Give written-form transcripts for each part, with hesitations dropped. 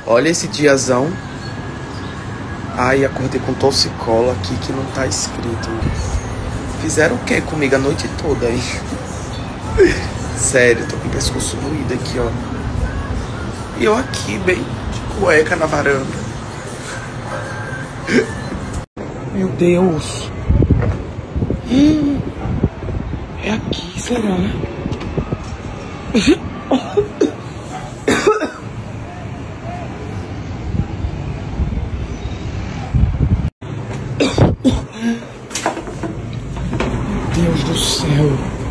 Olha esse diazão. Ai, acordei com torcicola aqui que não tá escrito. Fizeram o que comigo a noite toda aí? Sério, tô com o pescoço doído aqui, ó. E eu aqui, bem de cueca na varanda. Meu Deus. É aqui, será? Deus do céu.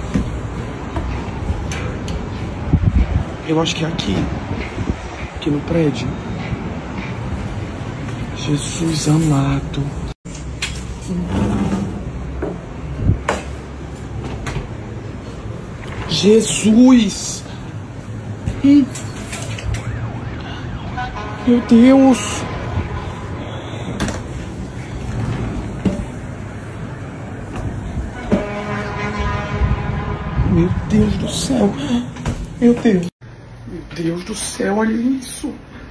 Eu acho que é aqui. Aqui no prédio. Jesus amado. Jesus. Meu Deus. Meu Deus do céu. Meu Deus. Meu Deus do céu, olha isso.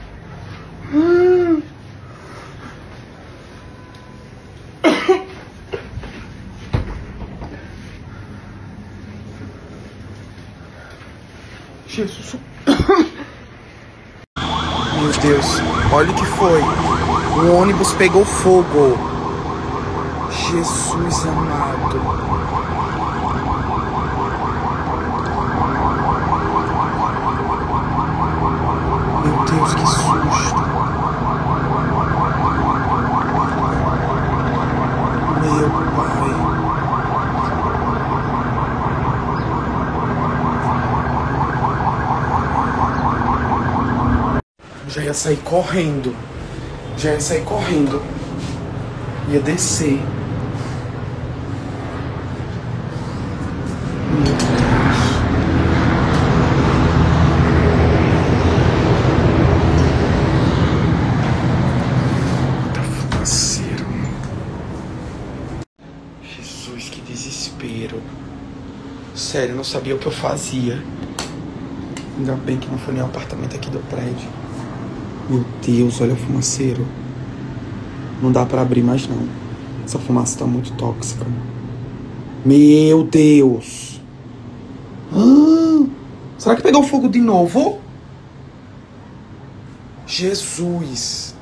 Jesus. Meu Deus, olha o que foi. O ônibus pegou fogo. Jesus amado. Meu Deus, que susto. Meu pai. Já ia sair correndo. Já ia sair correndo. Ia descer. Meu Deus. Tá fumaceiro. Jesus, que desespero. Sério, não sabia o que eu fazia. Ainda bem que não foi nem o apartamento aqui do prédio. Meu Deus, olha o fumaceiro. Não dá pra abrir mais não. Essa fumaça tá muito tóxica. Meu Deus. Será que pegou fogo de novo? Jesus.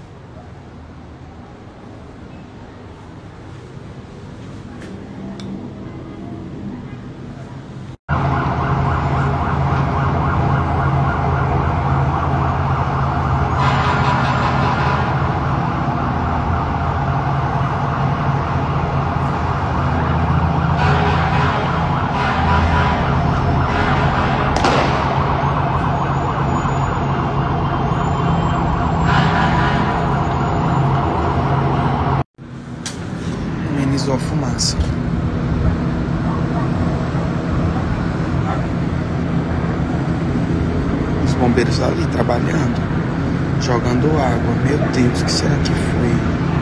Amenizou a fumaça. Os bombeiros ali trabalhando, jogando água. Meu Deus, o que será que foi?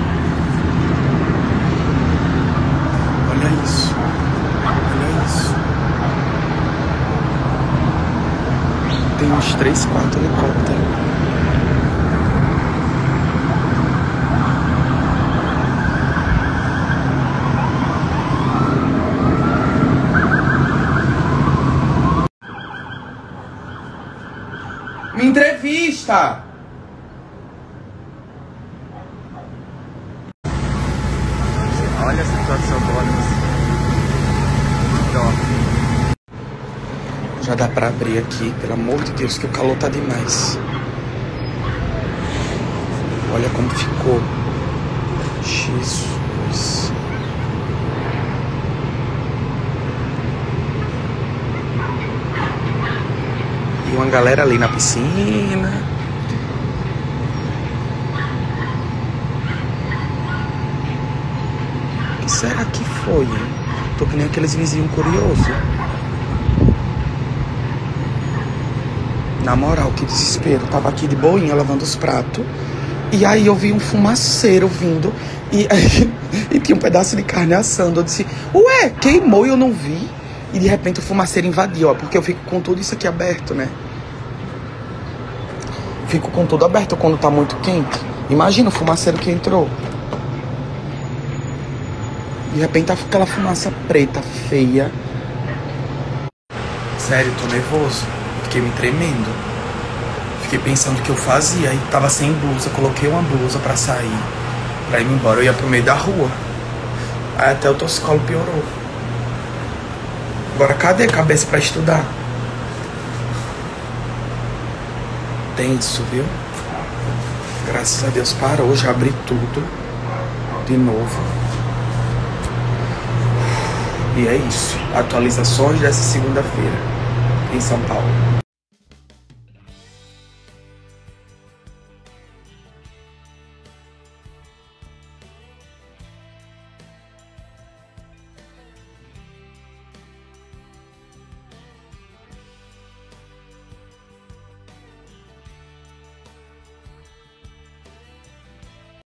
Olha isso. Olha isso. Tem uns 3, 4 helicópteros. Me entrevista! Olha a situação do ônibus. Já dá pra abrir aqui, pelo amor de Deus, que o calor tá demais. Olha como ficou. Jesus. E uma galera ali na piscina. O que será que foi, hein? Tô que nem aqueles vizinhos curiosos. Na moral, que desespero. Tava aqui de boinha lavando os pratos. E aí eu vi um fumaceiro vindo. E tinha um pedaço de carne assando. Eu disse, ué, queimou e eu não vi. E de repente o fumaceiro invadiu, ó. Porque eu fico com tudo isso aqui aberto, né? fico com tudo aberto quando tá muito quente. Imagina o fumaceiro que entrou. De repente tá aquela fumaça preta, feia. Sério, tô nervoso. Fiquei me tremendo. Fiquei pensando o que eu fazia. E tava sem blusa, coloquei uma blusa pra sair. Pra ir embora, eu ia pro meio da rua. Aí até o torcicolo piorou. Agora cadê a cabeça pra estudar? Tenso, viu? Graças a Deus parou, já abri tudo de novo. E é isso. Atualizações dessa segunda-feira em São Paulo.